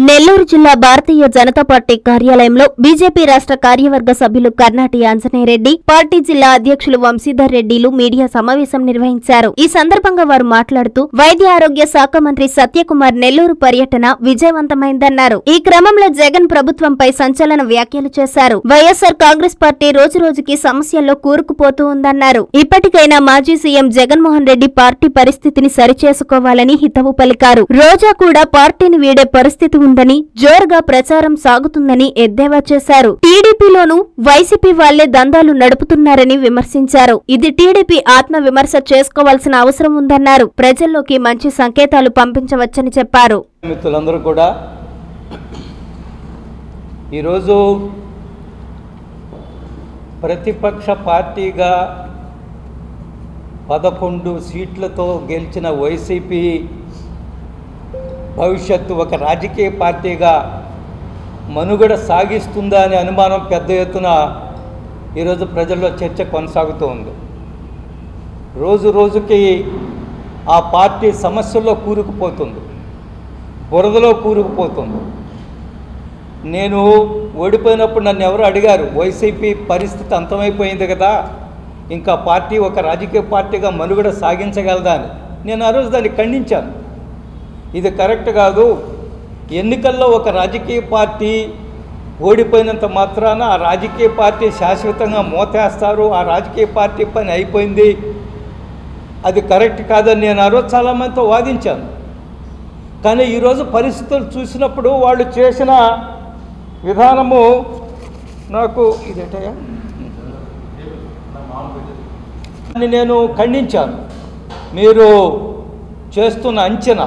నెల్లూరు జిల్లా భారతీయ జనతా పార్టీ కార్యాలయంలో బీజేపీ రాష్ట్ర కార్యవర్గ సభ్యులు కర్నాటి ఆంజనేయరెడ్డి, పార్టీ జిల్లా అధ్యక్షులు వంశీధర్ రెడ్డిలు మీడియా సమావేశం నిర్వహించారు. ఈ సందర్భంగా వారు మాట్లాడుతూ వైద్య ఆరోగ్య శాఖ మంత్రి సత్యకుమార్ నెల్లూరు పర్యటన విజయవంతమైందన్నారు. ఈ క్రమంలో జగన్ ప్రభుత్వంపై సంచలన వ్యాఖ్యలు చేశారు. వైఎస్సార్ కాంగ్రెస్ పార్టీ రోజురోజుకి సమస్యల్లో కూరుకుపోతూ ఉందన్నారు. ఇప్పటికైనా మాజీ సీఎం జగన్మోహన్ రెడ్డి పార్టీ పరిస్థితిని సరిచేసుకోవాలని హితవు పలికారు. రోజా కూడా పార్టీని వీడే పరిస్థితి ఉందని, జోరుగా ప్రచారం సాగుతుందని ఎద్దేవా చేశారు. టీడీపీలోనూ వైసీపీ వాళ్లే దందాలు నడుపుతున్నారని విమర్శించారు. ఇది టీడీపీ ఆత్మ విమర్శ చేసుకోవాల్సిన అవసరం ఉందన్నారు. ప్రజల్లోకి మంచి సంకేతాలు పంపించవచ్చని చెప్పారు. మిత్రులందరూ కూడా ఈరోజు ప్రతిపక్ష పార్టీగా 11 సీట్లతో గెలిచిన వైసీపీ భవిష్యత్తు ఒక రాజకీయ పార్టీగా మనుగడ సాగిస్తుందా అనే అనుమానం పెద్ద ఎత్తున ఈరోజు ప్రజల్లో చర్చ కొనసాగుతూ ఉంది. రోజు రోజుకి ఆ పార్టీ సమస్యల్లో కూరుకుపోతుంది, బురదలో కూరుకుపోతుంది. నేను ఓడిపోయినప్పుడు నన్ను ఎవరు అడిగారు, వైసీపీ పరిస్థితి అంతమైపోయింది కదా, ఇంకా పార్టీ ఒక రాజకీయ పార్టీగా మనుగడ సాగించగలదా అని. నేను ఆ రోజు దాన్ని ఖండించాను. ఇది కరెక్ట్ కాదు. ఎన్నికల్లో ఒక రాజకీయ పార్టీ ఓడిపోయినంత మాత్రాన ఆ రాజకీయ పార్టీ శాశ్వతంగా మోతేస్తారు, ఆ రాజకీయ పార్టీ పని అయిపోయింది, అది కరెక్ట్ కాదని నేను ఆ రోజు చాలామందితో వాదించాను. కానీ ఈరోజు పరిస్థితులు చూసినప్పుడు వాళ్ళు చేసిన విధానము నాకు ఇదేటయ్యా నేను ఖండించాను. మీరు చేస్తున్న అంచనా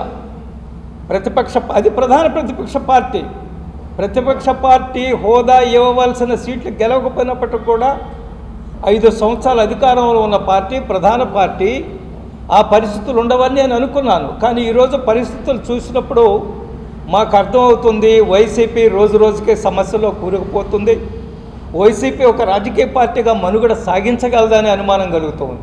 అది ప్రధాన ప్రతిపక్ష పార్టీ హోదా ఇవ్వవలసిన సీట్లు గెలవకపోయినప్పటికీ కూడా 5 సంవత్సరాల అధికారంలో ఉన్న పార్టీ, ప్రధాన పార్టీ, ఆ పరిస్థితులు ఉండవని నేను అనుకున్నాను. కానీ ఈరోజు పరిస్థితులు చూసినప్పుడు మాకు అర్థమవుతుంది, వైసీపీ రోజు రోజుకే సమస్యలో కూరుకుపోతుంది. వైసీపీ ఒక రాజకీయ పార్టీగా మనుగడ సాగించగలదనే అనుమానం కలుగుతుంది.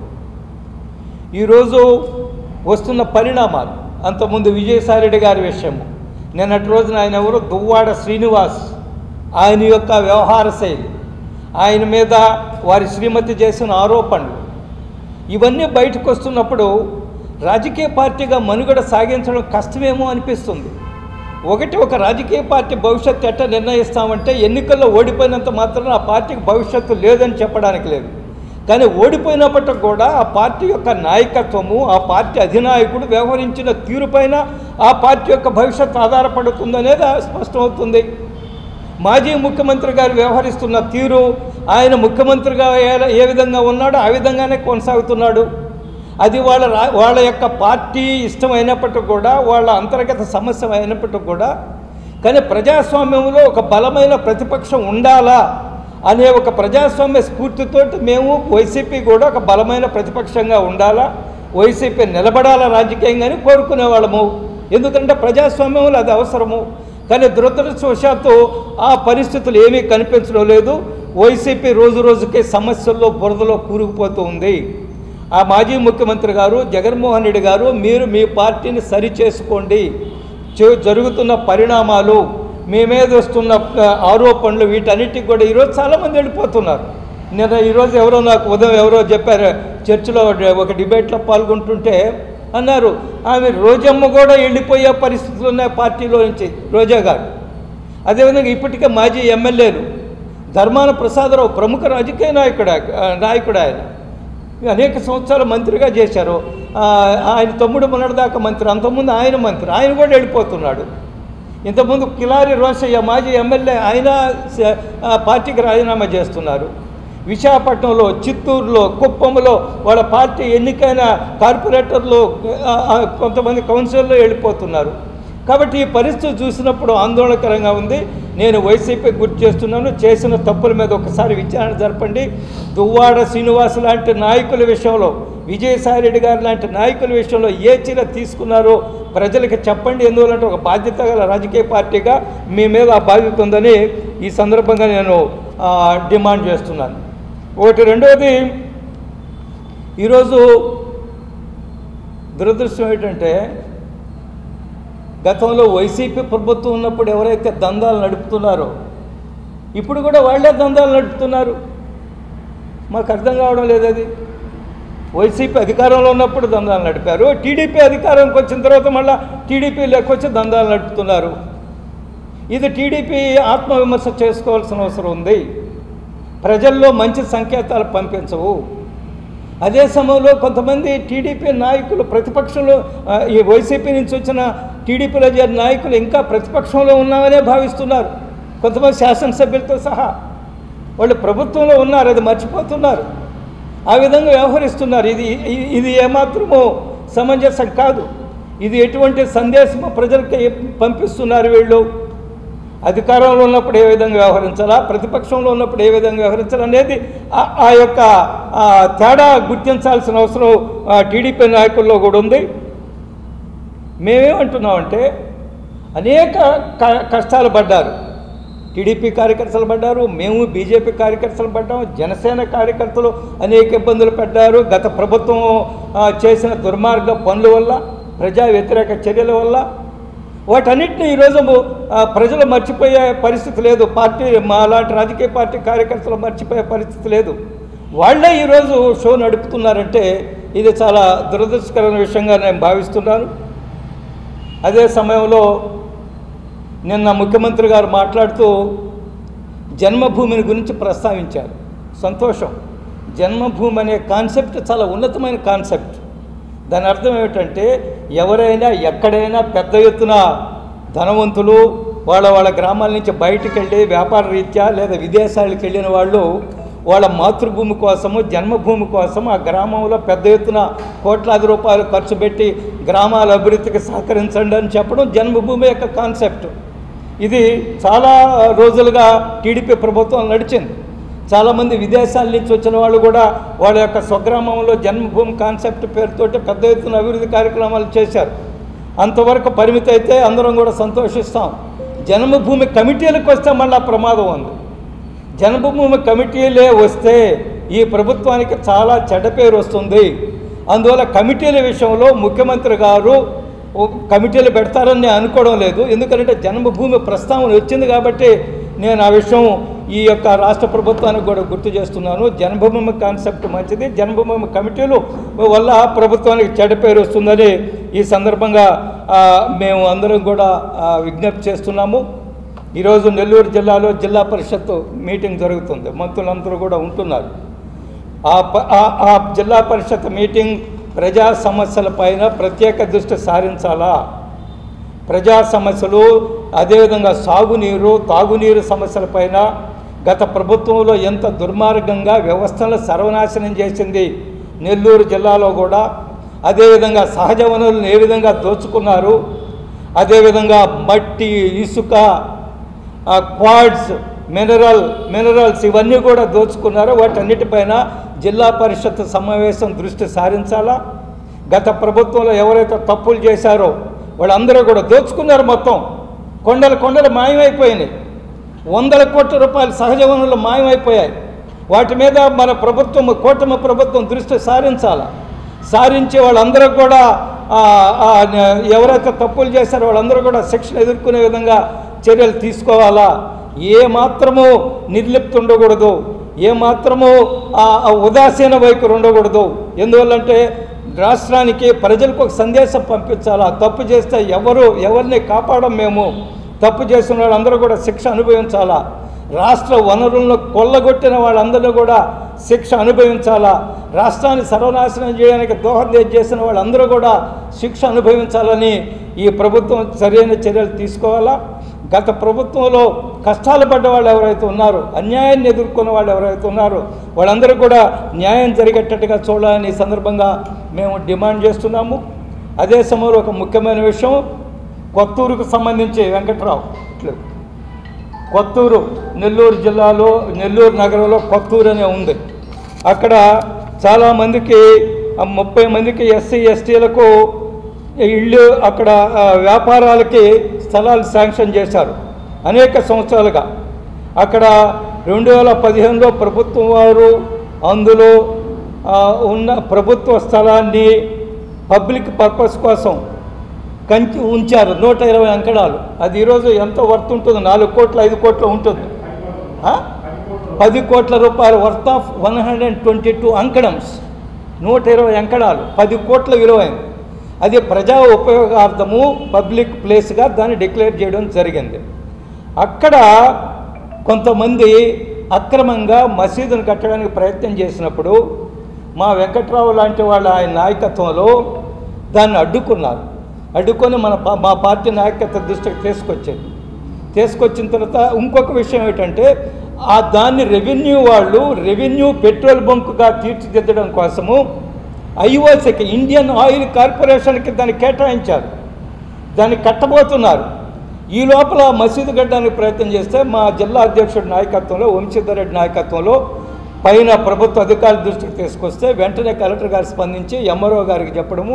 ఈరోజు వస్తున్న పరిణామాలు, అంతకుముందు విజయసాయిరెడ్డి గారి విషయము, నిన్నటి రోజున ఆయన ఎవరు, దువ్వాడ శ్రీనివాస్, ఆయన యొక్క వ్యవహార శైలి, ఆయన మీద వారి శ్రీమతి చేసిన ఆరోపణలు, ఇవన్నీ బయటకు వస్తున్నప్పుడు రాజకీయ పార్టీగా మనుగడ సాగించడం కష్టమేమో అనిపిస్తుంది. ఒక రాజకీయ పార్టీ భవిష్యత్తు ఎట్లా నిర్ణయిస్తామంటే, ఎన్నికల్లో ఓడిపోయినంత మాత్రాన ఆ పార్టీకి భవిష్యత్తు లేదని చెప్పడానికి లేదు. కానీ ఓడిపోయినప్పటికి కూడా ఆ పార్టీ యొక్క నాయకత్వము, ఆ పార్టీ అధినాయకుడు వ్యవహరించిన తీరుపైన ఆ పార్టీ యొక్క భవిష్యత్తు ఆధారపడుతుందనేది స్పష్టమవుతుంది. మాజీ ముఖ్యమంత్రి గారు వ్యవహరిస్తున్న తీరు, ఆయన ముఖ్యమంత్రిగా ఏ విధంగా ఉన్నాడో ఆ విధంగానే కొనసాగుతున్నాడు. అది వాళ్ళ యొక్క పార్టీ ఇష్టమైనప్పటికీ కూడా, వాళ్ళ అంతర్గత సమస్య అయినప్పటికీ కూడా, కానీ ప్రజాస్వామ్యంలో ఒక బలమైన ప్రతిపక్షం ఉండాలా అనే ఒక ప్రజాస్వామ్య స్ఫూర్తితో మేము వైసీపీ కూడా ఒక బలమైన ప్రతిపక్షంగా ఉండాలా, వైసీపీ నిలబడాలా రాజకీయంగానే కోరుకునే వాళ్ళము. ఎందుకంటే ప్రజాస్వామ్యంలో అది అవసరము. కానీ దురదృష్టవశాత్తు ఆ పరిస్థితులు ఏమీ కనిపించడం లేదు. వైసీపీ రోజు రోజుకి సమస్యల్లో బురదలో కూరుకుపోతూ ఉంది. ఆ మాజీ ముఖ్యమంత్రి గారు జగన్మోహన్ రెడ్డి గారు, మీరు మీ పార్టీని సరి చేసుకోండి. జరుగుతున్న పరిణామాలు, మీ మీద వస్తున్న ఆరోపణలు, వీటన్నిటికి కూడా ఈరోజు చాలామంది వెళ్ళిపోతున్నారు. నేను ఈరోజు నాకు ఉదయం ఎవరో చెప్పారు, చర్చిలో ఒక డిబేట్లో పాల్గొంటుంటే అన్నారు, ఆమె రోజమ్మ కూడా వెళ్ళిపోయే పరిస్థితులు ఉన్నాయి పార్టీలో నుంచి, రోజా గారు. అదేవిధంగా ఇప్పటికే మాజీ ఎమ్మెల్యేలు, ధర్మాన ప్రసాదరావు ప్రముఖ రాజకీయ నాయకుడు ఆయన, అనేక సంవత్సరాలు మంత్రిగా చేశారు. ఆయన తమ్ముడు మొన్నటిదాకా మంత్రి, అంతకుముందు ఆయన మంత్రి, ఆయన కూడా వెళ్ళిపోతున్నాడు. ఇంతకుముందు కిలారి రోషయ్య మాజీ ఎమ్మెల్యే, ఆయన పార్టీకి రాజీనామా చేస్తున్నారు. విశాఖపట్నంలో, చిత్తూరులో, కుప్పంలో వాళ్ళ పార్టీ ఎన్నికైన కార్పొరేటర్లు, కొంతమంది కౌన్సిలర్లు వెళ్ళిపోతున్నారు. కాబట్టి ఈ పరిస్థితి చూసినప్పుడు ఆందోళనకరంగా ఉంది. నేను వైసీపీ గుర్తు చేస్తున్నాను, చేసిన తప్పుల మీద ఒకసారి విచారణ జరపండి. దువ్వాడ శ్రీనివాస్ లాంటి నాయకుల విషయంలో, విజయసాయిరెడ్డి గారు లాంటి నాయకుల విషయంలో ఏ చర్య తీసుకున్నారో ప్రజలకు చెప్పండి. ఎందువల్లంటే ఒక బాధ్యత గల రాజకీయ పార్టీగా మీ మీద ఆ బాధ్యత ఉందని ఈ సందర్భంగా నేను డిమాండ్ చేస్తున్నాను. రెండవది, ఈరోజు దురదృష్టం ఏంటంటే గతంలో వైసీపీ ప్రభుత్వం ఉన్నప్పుడు ఎవరైతే దందాలు నడుపుతున్నారో ఇప్పుడు కూడా వాళ్ళే దందాలు నడుపుతున్నారు. మాకు అర్థం కావడం లేదు. అది వైసీపీ అధికారంలో ఉన్నప్పుడు దందాలు నడిపారు, టీడీపీ అధికారంకి వచ్చిన తర్వాత మళ్ళీ టీడీపీ లేకొచ్చి దందాలు నడుపుతున్నారు. ఇది టీడీపీ ఆత్మవిమర్శ చేసుకోవాల్సిన అవసరం ఉంది. ప్రజల్లో మంచి సంకేతాలు పంపించవు. అదే సమయంలో కొంతమంది టీడీపీ నాయకులు ప్రతిపక్షంలో, ఈ వైసీపీ నుంచి వచ్చిన టీడీపీలో చేరిన నాయకులు ఇంకా ప్రతిపక్షంలో ఉన్నామనే భావిస్తున్నారు. కొంతమంది శాసనసభ్యులతో సహా వాళ్ళు ప్రభుత్వంలో ఉన్నారు, అది మర్చిపోతున్నారు. ఆ విధంగా వ్యవహరిస్తున్నారు. ఇది ఏమాత్రమో సమంజసం కాదు. ఇది ఎటువంటి సందేశము ప్రజలకు పంపిస్తున్నారు వీళ్ళు? అధికారంలో ఉన్నప్పుడు ఏ విధంగా వ్యవహరించాలా, ప్రతిపక్షంలో ఉన్నప్పుడు ఏ విధంగా వ్యవహరించాలి అనేది ఆ యొక్క తేడా గుర్తించాల్సిన అవసరం టీడీపీ నాయకుల్లో కూడా ఉంది. మేమేమంటున్నామంటే అనేక కష్టాలు పడ్డారు, టీడీపీ కార్యకర్తలు పడ్డారు, మేము బీజేపీ కార్యకర్తలు పడ్డాము, జనసేన కార్యకర్తలు అనేక ఇబ్బందులు పడ్డారు. గత ప్రభుత్వం చేసిన దుర్మార్గ పనుల వల్ల, ప్రజా వ్యతిరేక చర్యల వల్ల వాటన్నిటిని ఈరోజు ప్రజలు మర్చిపోయే పరిస్థితి లేదు. పార్టీ అలాంటి రాజకీయ పార్టీ కార్యకర్తలు మర్చిపోయే పరిస్థితి లేదు. వాళ్ళే ఈరోజు షో నడుపుతున్నారంటే ఇది చాలా దురదృష్టకరమైన విషయంగా నేను భావిస్తున్నాను. అదే సమయంలో నిన్న ముఖ్యమంత్రి గారు మాట్లాడుతూ జన్మభూమిని గురించి ప్రస్తావించారు. సంతోషం. జన్మభూమి అనే కాన్సెప్ట్ చాలా ఉన్నతమైన కాన్సెప్ట్. దాని అర్థం ఏమిటంటే ఎవరైనా ఎక్కడైనా పెద్ద ఎత్తున ధనవంతులు వాళ్ళ గ్రామాల నుంచి బయటికి వెళ్ళి వ్యాపార రీత్యా లేదా విదేశాలకు వెళ్ళిన వాళ్ళు వాళ్ళ మాతృభూమి కోసము, జన్మభూమి కోసం ఆ గ్రామంలో పెద్ద ఎత్తున కోట్లాది రూపాయలు ఖర్చు పెట్టి గ్రామాల అభివృద్ధికి సహకరించండి అని చెప్పడం జన్మభూమి యొక్క కాన్సెప్ట్. ఇది చాలా రోజులుగా టీడీపీ ప్రభుత్వం నడిచింది. చాలామంది విదేశాల నుంచి వచ్చిన వాళ్ళు కూడా వాళ్ళ యొక్క స్వగ్రామంలో జన్మభూమి కాన్సెప్ట్ పేరుతోటి పెద్ద ఎత్తున అభివృద్ధి కార్యక్రమాలు చేశారు. అంతవరకు పరిమితి అయితే అందరం కూడా సంతోషిస్తాం. జన్మభూమి కమిటీలకు వస్తే మళ్ళీ ప్రమాదం ఉంది. జన్మభూమి కమిటీలే వస్తే ఈ ప్రభుత్వానికి చాలా చెడ్డ పేరు వస్తుంది. అందువల్ల కమిటీల విషయంలో ముఖ్యమంత్రి గారు కమిటీలు పెడతారని నేను అనుకోవడం లేదు. ఎందుకంటే జన్మభూమి ప్రస్తావన వచ్చింది కాబట్టి నేను ఆ విషయం ఈ యొక్క రాష్ట్ర ప్రభుత్వానికి కూడా గుర్తు చేస్తున్నాను. జన్మభూమి కాన్సెప్ట్ మంచిది, జన్మభూమి కమిటీలు వల్ల ప్రభుత్వానికి చెడ్డ పేరు వస్తుందని ఈ సందర్భంగా మేము అందరం కూడా విజ్ఞప్తి చేస్తున్నాము. ఈరోజు నెల్లూరు జిల్లాలో జిల్లా పరిషత్ మీటింగ్ జరుగుతుంది, మంత్రులందరూ కూడా ఉంటున్నారు. ఆ జిల్లా పరిషత్ మీటింగ్ ప్రజా సమస్యలపైన ప్రత్యేక దృష్టి సారించాలా. ప్రజా సమస్యలు, అదేవిధంగా సాగునీరు, తాగునీరు సమస్యలపైన గత ప్రభుత్వంలో ఎంత దుర్మార్గంగా వ్యవస్థలను సర్వనాశనం చేసింది నెల్లూరు జిల్లాలో కూడా, అదేవిధంగా సహజ వనరులను ఏ విధంగా దోచుకున్నారు, అదేవిధంగా మట్టి, ఇసుక, క్వాడ్స్, మినరల్స్ ఇవన్నీ కూడా దోచుకున్నారు. వాటన్నిటిపైన జిల్లా పరిషత్ సమావేశం దృష్టి సారించాలా. గత ప్రభుత్వంలో ఎవరైతే తప్పులు చేశారో వాళ్ళందరూ కూడా దోచుకున్నారు. మొత్తం కొండలు మాయమైపోయినాయి. 100 కోట్ల రూపాయలు సహజ వనరులు మాయమైపోయాయి. వాటి మీద మన ప్రభుత్వం, కూటమి ప్రభుత్వం దృష్టి సారించి వాళ్ళందరూ కూడా ఎవరైతే తప్పులు చేశారో వాళ్ళందరూ కూడా శిక్షణ ఎదుర్కొనే విధంగా చర్యలు తీసుకోవాలా. ఏ మాత్రము నిర్లిప్తి ఉండకూడదు, ఏ మాత్రము ఉదాసీన వైఖరి ఉండకూడదు. ఎందువల్లంటే రాష్ట్రానికి, ప్రజలకు ఒక సందేశం పంపించాలా. తప్పు చేస్తే ఎవరిని కాపాడం మేము. తప్పు చేసిన వాళ్ళందరూ కూడా శిక్ష అనుభవించాలా. రాష్ట్ర వనరులను కొల్లగొట్టిన వాళ్ళందరూ కూడా శిక్ష అనుభవించాలా. రాష్ట్రాన్ని సర్వనాశనం చేయడానికి దోహదం చేసిన వాళ్ళందరూ కూడా శిక్ష అనుభవించాలని ఈ ప్రభుత్వం సరైన చర్యలు తీసుకోవాలా. గత ప్రభుత్వంలో కష్టాలు పడ్డ వాళ్ళు ఎవరైతే ఉన్నారో, అన్యాయాన్ని ఎదుర్కొన్న వాళ్ళు ఎవరైతే ఉన్నారో వాళ్ళందరూ కూడా న్యాయం జరిగేటట్టుగా చూడాలని ఈ సందర్భంగా మేము డిమాండ్ చేస్తున్నాము. అదే సమయంలో ఒక ముఖ్యమైన విషయం, కొత్తూరుకు సంబంధించి వెంకట్రావు కొత్తూరు, నెల్లూరు జిల్లాలో, నెల్లూరు నగరంలో కొత్తూరు అనే ఉంది. అక్కడ చాలామందికి 30 మందికి ఎస్సీ ఎస్టీలకు ఇళ్ళు, అక్కడ వ్యాపారాలకి స్థలాలు శాంక్షన్ చేశారు అనేక సంవత్సరాలుగా. అక్కడ 2015లో ప్రభుత్వం వారు అందులో ఉన్న ప్రభుత్వ స్థలాన్ని పబ్లిక్ పర్పస్ కోసం కంచి ఉంచారు 120 అంకణాలు. అది ఈరోజు ఎంతో వర్త్ ఉంటుంది, 4 కోట్ల 5 కోట్ల ఉంటుంది. 10 కోట్ల రూపాయల వర్త్ ఆఫ్ 122 అంకణమ్స్, 120 అంకణాలు, 10 కోట్ల విలువైంది. అది ప్రజా ఉపయోగార్థము పబ్లిక్ ప్లేస్గా దాన్ని డిక్లేర్ చేయడం జరిగింది. అక్కడ కొంతమంది అక్రమంగా మసీదును కట్టడానికి ప్రయత్నం చేసినప్పుడు మా వెంకట్రావు లాంటి వాళ్ళు ఆయన నాయకత్వంలో దాన్ని అడ్డుకొని మా పార్టీ నాయకత్వ దృష్టికి తీసుకొచ్చిన తర్వాత ఇంకొక విషయం ఏంటంటే దాన్ని రెవెన్యూ పెట్రోల్ బంకుగా తీర్చిదిద్దడం కోసము ఐఓసీకి, ఇండియన్ ఆయిల్ కార్పొరేషన్కి దాన్ని కేటాయించారు, దాన్ని కట్టబోతున్నారు. ఈ లోపల మసీదు కట్టడానికి ప్రయత్నం చేస్తే మా జిల్లా అధ్యక్షుడి నాయకత్వంలో, వంశీధర్ రెడ్డి నాయకత్వంలో పైన ప్రభుత్వ అధికారుల దృష్టికి తీసుకొస్తే వెంటనే కలెక్టర్ గారు స్పందించి ఎంఆర్ఓ గారికి చెప్పడము,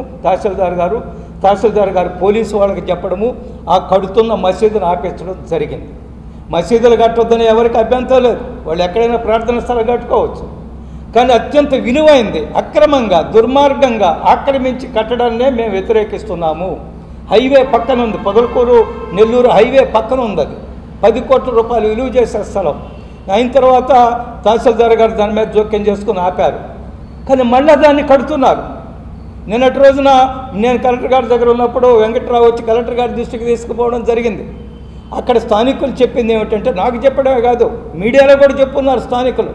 తహసీల్దార్ గారు పోలీసు వాళ్ళకి చెప్పడము, ఆ కడుతున్న మసీదును ఆపేర్చడం జరిగింది. మసీదులు కట్టొద్దని ఎవరికి అభ్యంతరం లేదు, వాళ్ళు ఎక్కడైనా ప్రార్థన స్థలం కట్టుకోవచ్చు. కానీ అత్యంత విలువైంది అక్రమంగా దుర్మార్గంగా ఆక్రమించి కట్టడాన్నే మేము వ్యతిరేకిస్తున్నాము. హైవే పక్కన ఉంది, పొదలకూరు నెల్లూరు హైవే పక్కన ఉంది. అది 10 కోట్ల రూపాయలు విలువ చేసే స్థలం. అయిన తర్వాత తహసీల్దార్ గారు దాని మీద జోక్యం చేసుకుని ఆపారు. కానీ మళ్ళీ దాన్ని కడుతున్నారు. నిన్నటి రోజున నేను కలెక్టర్ గారి దగ్గర ఉన్నప్పుడు వెంకట్రావు వచ్చి కలెక్టర్ గారి దృష్టికి తీసుకుపోవడం జరిగింది. అక్కడ స్థానికులు చెప్పింది ఏమిటంటే, నాకు చెప్పడమే కాదు మీడియాలో కూడా చెప్పున్నారు స్థానికులు,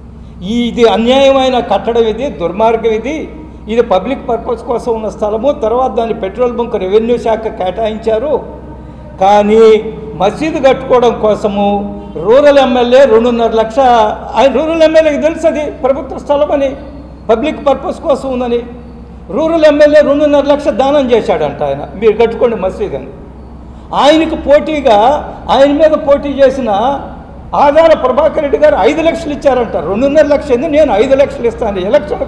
ఇది అన్యాయమైన కట్టడం, ఇది దుర్మార్గం, ఇది పబ్లిక్ పర్పస్ కోసం ఉన్న స్థలము. తర్వాత దాన్ని పెట్రోల్ బంక్ రెవెన్యూ శాఖ కేటాయించారు. కానీ మసీదు కట్టుకోవడం కోసము రూరల్ ఎమ్మెల్యే 2.5 లక్ష, ఆయన రూరల్ ఎమ్మెల్యేకి తెలుసు అది ప్రభుత్వ స్థలం అని, పబ్లిక్ పర్పస్ కోసం ఉందని. రూరల్ ఎమ్మెల్యే 2.5 లక్ష దానం చేశాడంట ఆయన, మీరు కట్టుకోండి మసీదు అని. ఆయనకు పోటీగా ఆయన మీద పోటీ చేసిన ఆదాల ప్రభాకర్ రెడ్డి గారు 5 లక్షలు ఇచ్చారంట. 2.5 లక్షలు నేను 5 లక్షలు ఇస్తాను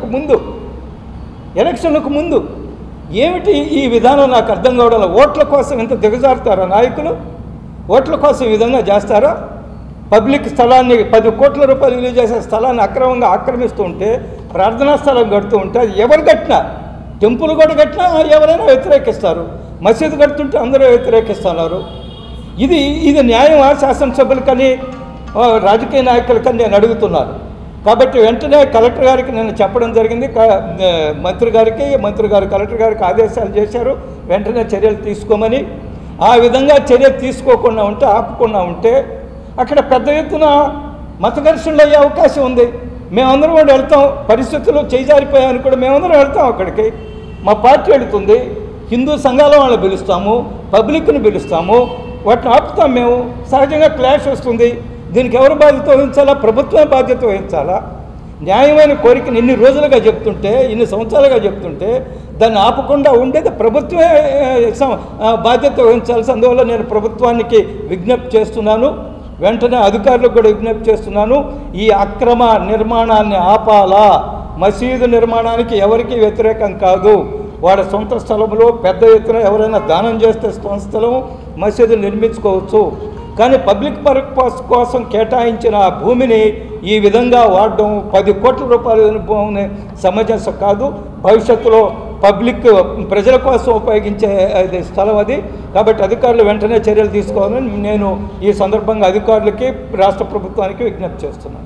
ఎలక్షన్లకు ముందు. ఏమిటి ఈ విధానం నాకు అర్థం కావడం. ఓట్ల కోసం ఇంత దిగజారుతారా నాయకులు? ఓట్ల కోసం ఈ విధంగా చేస్తారా? పబ్లిక్ స్థలాన్ని 10 కోట్ల రూపాయలు విలువ చేసే స్థలాన్ని అక్రమంగా ఆక్రమిస్తూ ఉంటే, ప్రార్థనా స్థలం కడుతూ ఉంటే, అది ఎవరు కట్టినా, టెంపుల్ కూడా కట్టినా ఎవరైనా వ్యతిరేకిస్తారు, మసీదు కడుతుంటే అందరూ వ్యతిరేకిస్తున్నారు. ఇది న్యాయమా శాసనసభ్యులకని రాజకీయ నాయకులకని నేను అడుగుతున్నాను. కాబట్టి వెంటనే కలెక్టర్ గారికి నేను చెప్పడం జరిగింది. మంత్రి గారు కలెక్టర్ గారికి ఆదేశాలు చేశారు వెంటనే చర్యలు తీసుకోమని. ఆ విధంగా చర్య తీసుకోకుండా ఉంటే, ఆపకుండా ఉంటే అక్కడ పెద్ద ఎత్తున మత ఘర్షణలు అయ్యే అవకాశం ఉంది. మేమందరం కూడా వెళ్తాం, పరిస్థితులు చేజారిపోయాయని కూడా మేమందరం వెళ్తాం అక్కడికి. మా పార్టీ వెళుతుంది, హిందూ సంఘాల వాళ్ళని పిలుస్తాము, పబ్లిక్ని పిలుస్తాము, వాటిని ఆపుతాం మేము. సహజంగా క్లాష్ వస్తుంది. దీనికి ఎవరు బాధ్యత వహించాలా? ప్రభుత్వమే బాధ్యత వహించాలా? న్యాయమైన కోరికను ఇన్ని రోజులుగా చెప్తుంటే, ఇన్ని సంవత్సరాలుగా చెప్తుంటే దాన్ని ఆపకుండా ఉండేది ప్రభుత్వమే బాధ్యత వహించాల్సి. అందువల్ల నేను ప్రభుత్వానికి విజ్ఞప్తి చేస్తున్నాను, వెంటనే అధికారులకు కూడా విజ్ఞప్తి చేస్తున్నాను, ఈ అక్రమ నిర్మాణాన్ని ఆపాలా. మసీదు నిర్మాణానికి ఎవరికి వ్యతిరేకం కాదు. వాడి సొంత స్థలంలో పెద్ద ఎత్తున ఎవరైనా దానం చేస్తే సొంత స్థలం మసీదు నిర్మించుకోవచ్చు. కానీ పబ్లిక్ పర్పస్ కోసం కేటాయించిన భూమిని ఈ విధంగా వాడడం 10 కోట్ల రూపాయల భూమిని సమంజసం కాదు. భవిష్యత్తులో ప్రజల కోసం ఉపయోగించే స్థలం అది. కాబట్టి అధికారులు వెంటనే చర్యలు తీసుకోవాలని నేను ఈ సందర్భంగా అధికారులకి, రాష్ట్ర ప్రభుత్వానికి విజ్ఞప్తి చేస్తున్నాను.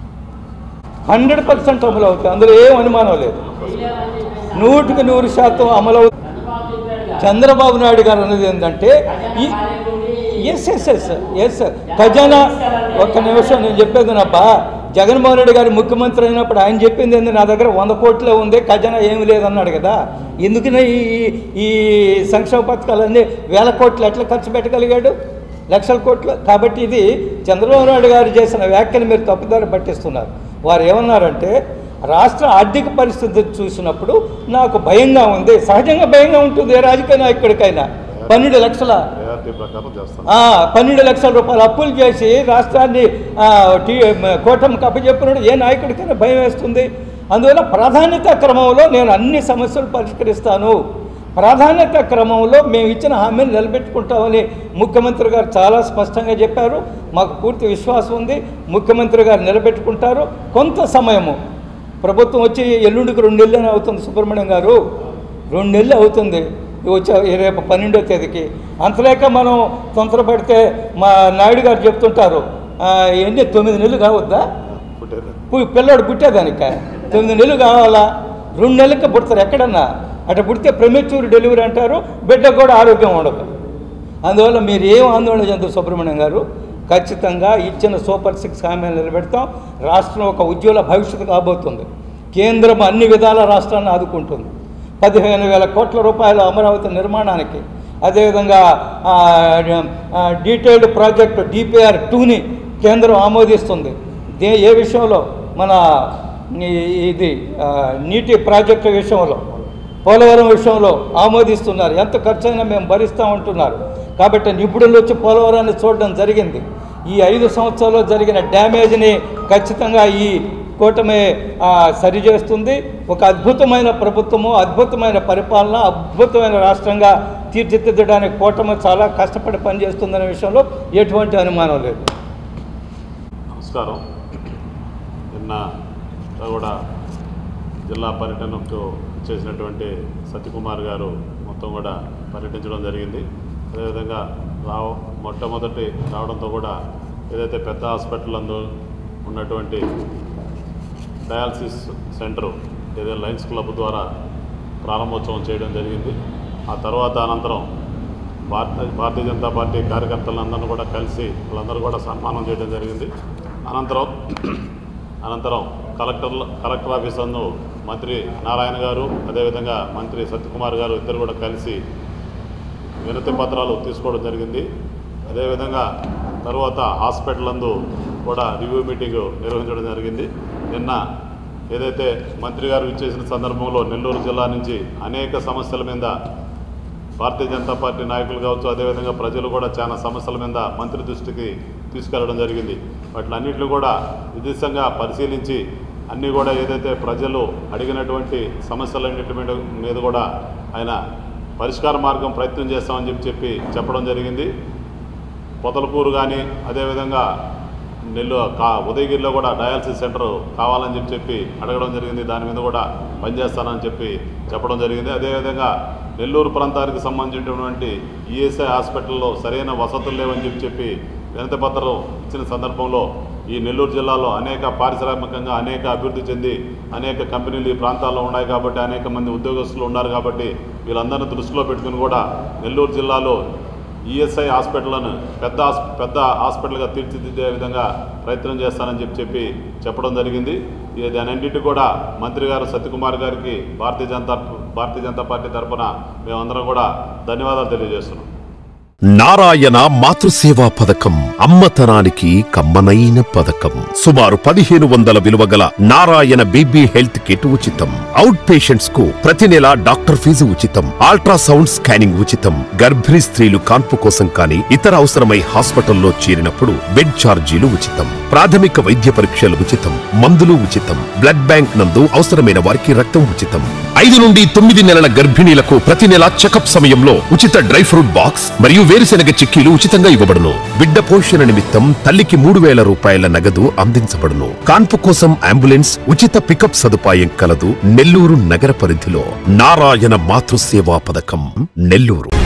100% అమలు అవుతుంది, అందులో ఏం అనుమానం లేదు. 100% అమలు అవుతుంది. చంద్రబాబు నాయుడు గారు అన్నది ఏంటంటే ఎస్ ఖజానా, ఒక్క నిమిషం నేను చెప్పేది నాపా. జగన్మోహన్ రెడ్డి గారు ముఖ్యమంత్రి అయినప్పుడు ఆయన చెప్పింది ఏంది, నా దగ్గర 100 కోట్లే ఉంది, ఖజానా ఏమి లేదన్నాడు కదా. ఎందుకనే ఈ సంక్షేమ పథకాలన్నీ 1000 కోట్లు ఎట్లా ఖర్చు పెట్టగలిగాడు, లక్షల కోట్లు? కాబట్టి ఇది చంద్రబాబు నాయుడు గారు చేసిన వ్యాఖ్యలు మీరు తప్పుదారి పట్టిస్తున్నారు. వారు ఏమన్నారంటే, రాష్ట్ర ఆర్థిక పరిస్థితి చూసినప్పుడు నాకు భయంగా ఉంది. సహజంగా భయంగా ఉంటుంది ఏ రాజకీయ నాయకుడికైనా. 12 లక్షల రూపాయలు అప్పులు చేసి రాష్ట్రాన్ని కూటమికి అప్పచెప్పినప్పుడు ఏ నాయకుడికైనా భయం వేస్తుంది. అందువల్ల ప్రాధాన్యత క్రమంలో నేను అన్ని సమస్యలు పరిష్కరిస్తాను, ప్రాధాన్యత క్రమంలో మేము ఇచ్చిన హామీని నిలబెట్టుకుంటామని ముఖ్యమంత్రి గారు చాలా స్పష్టంగా చెప్పారు. మాకు పూర్తి విశ్వాసం ఉంది, ముఖ్యమంత్రి గారు నిలబెట్టుకుంటారు. కొంత సమయము ప్రభుత్వం వచ్చి ఎల్లుండికి 2 నెలలు అవుతుంది. సుబ్రహ్మణ్యం గారు 2 నెలలు అవుతుంది. రేపు 12వ తేదీకి. అంతలేక మనం తొందరపడితే మా నాయుడు గారు చెప్తుంటారు, ఎన్ని 9 నెలలు కావద్దా పిల్లోడు పుట్టేదానిక? 9 నెలలు కావాలా? 2 నెలలకి పుడతారు ఎక్కడన్నా. అట్లా పుడితే ప్రెమెచ్యూర్ డెలివరీ అంటారు, బిడ్డకు కూడా ఆరోగ్యం ఉండదు. అందువల్ల మీరు ఏం ఆందోళన చెందారు సుబ్రహ్మణ్యం గారు? ఖచ్చితంగా ఇచ్చిన సూపర్ 6 హామీలు నిలబెడతాం. రాష్ట్రం ఒక ఉజ్వల భవిష్యత్తు కాబోతుంది. కేంద్రం అన్ని విధాల రాష్ట్రాన్ని ఆదుకుంటుంది. 15,000 కోట్ల రూపాయల అమరావతి నిర్మాణానికి, అదేవిధంగా డీటెయిల్డ్ ప్రాజెక్టు DPR 2ని కేంద్రం ఆమోదిస్తుంది. ఏ విషయంలో? మన ఇది నీటి ప్రాజెక్టు విషయంలో, పోలవరం విషయంలో ఆమోదిస్తున్నారు. ఎంత ఖర్చు అయినా మేము భరిస్తామంటున్నారు. కాబట్టి నిపుణులు వచ్చి పోలవరాన్ని చూడడం జరిగింది. ఈ 5 సంవత్సరాల్లో జరిగిన డ్యామేజ్ని ఖచ్చితంగా ఈ కూటమి సరిచేస్తుంది. ఒక అద్భుతమైన ప్రభుత్వము, అద్భుతమైన పరిపాలన, అద్భుతమైన రాష్ట్రంగా తీర్చిదిద్దడానికి కూటమి చాలా కష్టపడి పనిచేస్తుందనే విషయంలో ఎటువంటి అనుమానం లేదు. నమస్కారం. నిన్న కూడా జిల్లా పర్యటనకు చేసినటువంటి సత్యకుమార్ గారు మొత్తం కూడా పర్యటించడం జరిగింది. అదేవిధంగా మొట్టమొదటి రావడంతో కూడా ఏదైతే పెద్ద హాస్పిటల్ అందు ఉన్నటువంటి డయాలసిస్ సెంటరు ఏదైతే లయన్స్ క్లబ్ ద్వారా ప్రారంభోత్సవం చేయడం జరిగింది. ఆ తర్వాత అనంతరం భారతీయ జనతా పార్టీ కార్యకర్తలందరూ కూడా కలిసి వాళ్ళందరూ కూడా సన్మానం చేయడం జరిగింది. అనంతరం కలెక్టర్ ఆఫీస్ నందు మంత్రి నారాయణ గారు, అదేవిధంగా మంత్రి సత్యకుమార్ గారు ఇద్దరు కూడా కలిసి వినతి పత్రాలు తీసుకోవడం జరిగింది. అదేవిధంగా తర్వాత హాస్పిటల్ నందు కూడా రివ్యూ మీటింగ్ నిర్వహించడం జరిగింది. నిన్న ఏదైతే మంత్రి గారు ఇచ్చేసిన సందర్భంలో నెల్లూరు జిల్లా నుంచి అనేక సమస్యల మీద భారతీయ జనతా పార్టీ నాయకులు కావచ్చు, అదేవిధంగా ప్రజలు కూడా చాలా సమస్యల మీద మంత్రి దృష్టికి తీసుకెళ్లడం జరిగింది. వాటిలన్నింటినీ కూడా విదేశంగా పరిశీలించి అన్నీ కూడా ఏదైతే ప్రజలు అడిగినటువంటి సమస్యలన్నింటి మీద కూడా ఆయన పరిష్కార మార్గం ప్రయత్నం చేస్తామని చెప్పడం జరిగింది. పొదలకూరు కానీ, అదేవిధంగా ఉదయగిరిలో కూడా డయాలసిస్ సెంటర్ కావాలని చెప్పి అడగడం జరిగింది. దాని మీద కూడా పనిచేస్తానని చెప్పడం జరిగింది. అదేవిధంగా నెల్లూరు ప్రాంతానికి సంబంధించినటువంటి ఈఎస్ఐ హాస్పిటల్లో సరైన వసతులు లేవని చెప్పి వినతి పత్రం ఇచ్చిన సందర్భంలో ఈ నెల్లూరు జిల్లాలో అనేక పారిశ్రామికంగా అనేక అభివృద్ధి చెంది అనేక కంపెనీలు ఈ ప్రాంతాల్లో ఉన్నాయి కాబట్టి, అనేక మంది ఉద్యోగస్తులు ఉన్నారు కాబట్టి వీళ్ళందరినీ దృష్టిలో పెట్టుకుని కూడా నెల్లూరు జిల్లాలో ఈఎస్ఐ హాస్పిటల్ను పెద్ద హాస్పిటల్గా తీర్చిదిద్దే విధంగా ప్రయత్నం చేస్తానని చెప్పడం జరిగింది. దానన్నింటి కూడా మంత్రి గారు సత్యకుమార్ గారికి భారతీయ జనతా పార్టీ తరఫున మేమందరం కూడా ధన్యవాదాలు తెలియజేస్తున్నాం. నారాయణ మాతృసేవా పథకం అమ్మతనానికి కమ్మనైన పథకం. సుమారు 1500 విలువగల నారాయణ బేబీ హెల్త్ కిట్ ఉచితం. అవుట్ పేషెంట్స్ కు ప్రతి నెల డాక్టర్ ఫీజు ఉచితం. అల్ట్రాసౌండ్ స్కానింగ్ ఉచితం. గర్భిణీ స్త్రీలు కాన్పు కోసం కానీ ఇతర అవసరమై హాస్పిటల్లో చేరినప్పుడు బెడ్ ఛార్జీలు ఉచితం. ప్రాథమిక వైద్య పరీక్షలు ఉచితం. మందులు ఉచితం. బ్లడ్ బ్యాంక్ నందు అవసరమైన వారికి రక్తం ఉచితం. 5 నుండి 9 నెలల గర్భిణీలకు ప్రతి నెల చెకప్ సమయంలో ఉచిత డ్రై ఫ్రూట్ బాక్స్ మరియు వేరుశెనగ చిక్కీలు ఉచితంగా ఇవ్వబడును. బిడ్డ పోషణ నిమిత్తం తల్లికి 3000 రూపాయల నగదు అందించబడును. కాన్పు కోసం అంబులెన్స్ ఉచిత పికప్ సదుపాయం కలదు. నెల్లూరు నగర పరిధిలో నారాయణ మాతృసేవా పథకం, నెల్లూరు.